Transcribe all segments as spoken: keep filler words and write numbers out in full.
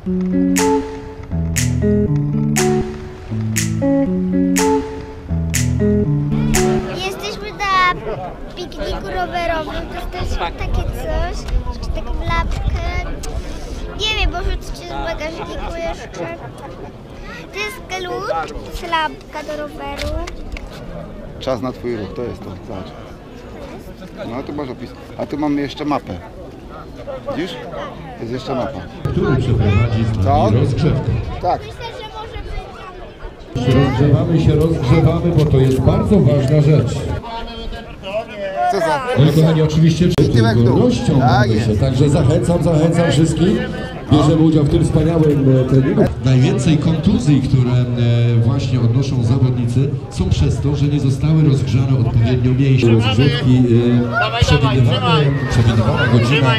Jesteśmy na pikniku rowerowym, dostaliśmy takie coś, jeszcze taką lampkę. Nie wiem, może coś z bagażniku jeszcze. To jest klucz, to jest lampka do roweru. Czas na twój ruch, to jest to, zobacz. No tu masz opis. A tu mamy jeszcze mapę. Widzisz? Jest jeszcze mapa. Który przeprowadzi z nami rozgrzewkę. Tak. Rozgrzewamy się, rozgrzewamy, bo to jest bardzo ważna rzecz. Co za? No i kochani, oczywiście przed godnością mamy się, także zachęcam, zachęcam wszystkich. Bierzemy udział w tym wspaniałym treningu. Najwięcej kontuzji, które właśnie odnoszą zawodnicy, są przez to, że nie zostały rozgrzane odpowiednio mięśnie. Rozgrzewki przewidywane, przewidywana godzina.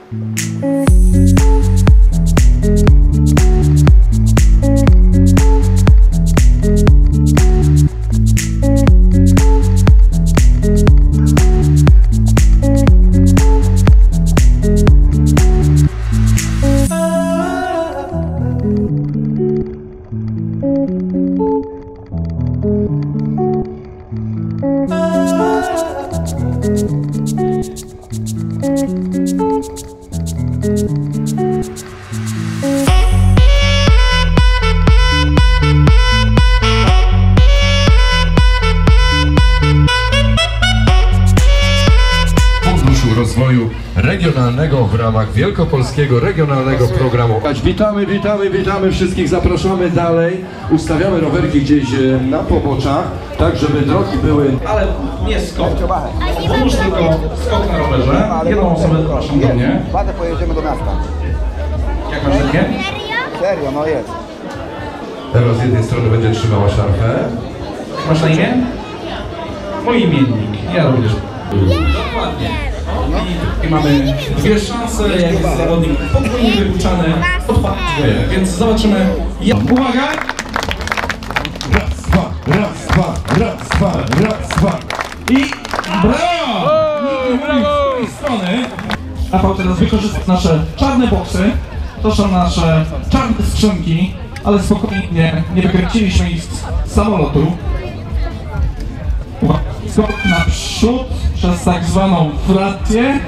Rozwoju regionalnego w ramach Wielkopolskiego Regionalnego Programu. Witamy, witamy, witamy wszystkich, zapraszamy dalej. Ustawiamy rowerki gdzieś na poboczach, tak żeby drogi były... Ale nie skok. Pomóż tylko skok na rowerze. Jedną osobę zapraszam do mnie. Badę pojedziemy do miasta. Jak masz takie? Serio, no jest. Teraz z jednej strony będzie trzymała szarfę. Masz na imię? Mój imiennik. Ja również. Dokładnie. I mamy dwie szanse, jak jest zawodnik podwójnie wyuczany, odpadnie. Więc zobaczymy. Ja. Uwaga! Raz, dwa, raz, dwa, raz, dwa, raz, dwa. I brawo! Nikt nie mówi z której strony. Rafał teraz wykorzysta nasze czarne boksy. To są nasze czarne skrzynki, ale spokojnie, nie wykręciliśmy ich z samolotu. Uwaga, skok naprzód przez tak zwaną frację.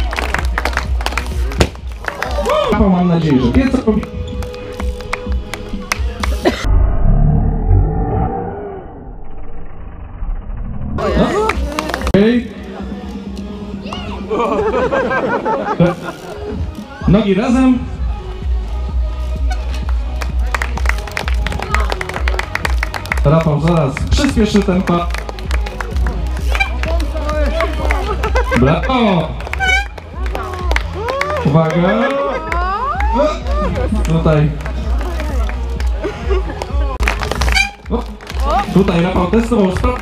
Mam nadzieję, że wie co robi. Okay. Nogi razem. Rafał zaraz przyspieszy tempo. Brawo! Uwaga! Tutaj. O, tutaj Rafał testował sprawę.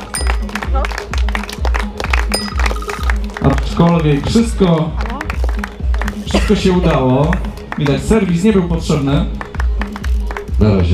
Aczkolwiek wszystko, wszystko się udało. Widać, serwis nie był potrzebny. Na razie.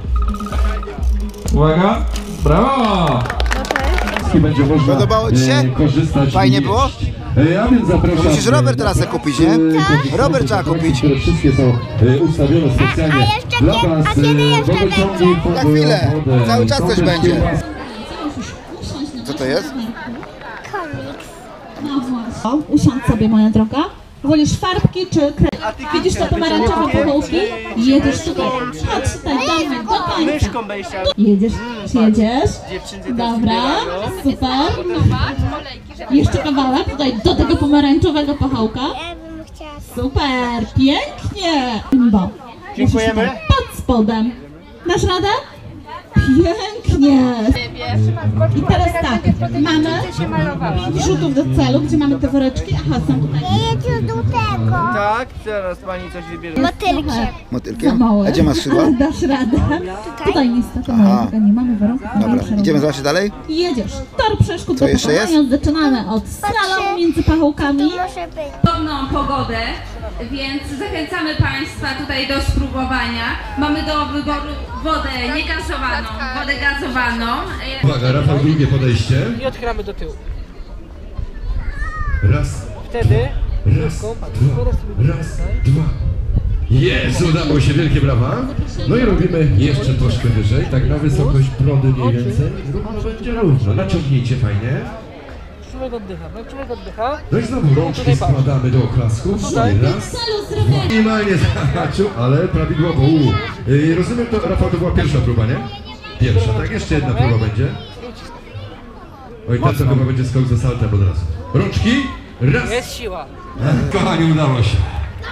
Uwaga! Brawo! I będzie można Podobało ci się? e, korzystać. Fajnie było? Ja więc zapraszam. To musisz rower teraz kupić, nie? Tak. Rower trzeba kupić. Które wszystkie są e, ustawione specjalnie A, a jeszcze dla kie- was. a kiedy jeszcze Wodociągi będzie? fundują Za chwilę. wodę. Cały czas Są coś też będzie. kiełbasy. Co to jest? Komiks. No właśnie. Usiądź sobie, moja droga. Wolisz farbki czy kres? Widzisz te pomarańczowe pochołki? Jedziesz tutaj. Chodź tutaj do mnie, do końca. Jedziesz, jedziesz. Dobra, super. Jeszcze kawałek tutaj do tego pomarańczowego pochołka. Ja bym chciała... Super, pięknie. Bo dziękujemy. Pod spodem. Dasz radę? Pięknie! I teraz tak, mamy pięć rzutów do celu, gdzie mamy te woreczki. Aha, są tutaj. Ja jedziesz do tego. Tak, teraz pani coś wybierze. Motylkiem. Za Motylkiem? małe. A gdzie masz skrzydła? Ale dasz radę. Tutaj niestety małego nie mamy warunków. Dobra, idziemy zobaczyć dalej? Jedziesz. Tor przeszkód Co do jeszcze jest? pokonania. Zaczynamy od slalomu między pachołkami. Może być. Podobną pogodę, więc zachęcamy Państwa tutaj do spróbowania. Mamy do wyboru wodę niegazowaną, wodę gazowaną. Uwaga, Rafał, drugie podejście. I odchylamy do tyłu. Raz, Wtedy raz, dwa, raz, dwa. Jest, udało się, wielkie brawa. No i robimy jeszcze troszkę wyżej, tak na wysokość brody mniej więcej. Równo będzie równo, naciągnijcie fajnie. Człowiek oddycha, no człowiek oddycha. No i znowu rączki składamy do oklasków. Raz, dwa. Minimalnie zahaczył, ale prawidłowo. U. Yy, rozumiem to, Rafał, to była pierwsza próba, nie? Pierwsza, tak? Jeszcze jedna próba będzie. Oj, ta to chyba będzie skok ze saltem od razu. Rączki, raz. Jest siła. Kochani, udało się.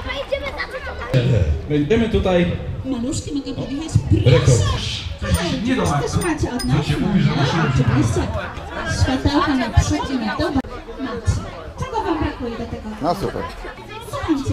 Będziemy tutaj... Maluszki mogą podjechać. Rekord. Proszę! Nie do Coś też macie od nas? się mówi, że No, oczywiście. Światełka na przód i na dół. Macie. Czego wam brakuje do tego? No super. Słuchajcie.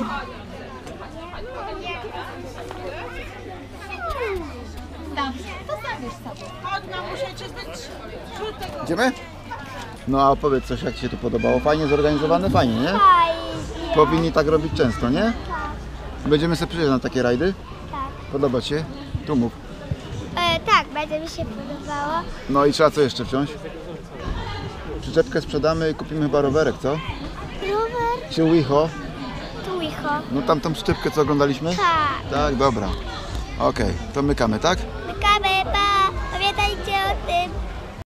Dobrze, to zabierz sobie. Chodź, musicie być wśród tego. Idziemy? No a opowiedz coś, jak Ci się tu podobało. Fajnie zorganizowane? Fajnie, nie? Fajnie. Powinni tak robić często, nie? Będziemy sobie przyjeżdżać na takie rajdy? Tak. Podoba Ci się? Tu mów. E, tak, bardzo mi się podobało. No i trzeba co jeszcze wziąć? Przyczepkę sprzedamy i kupimy chyba rowerek, co? Rower, Czy Wicho? tu icho. No tam tą przyczepkę, co oglądaliśmy? Tak. Tak, dobra. Okej, to mykamy, tak?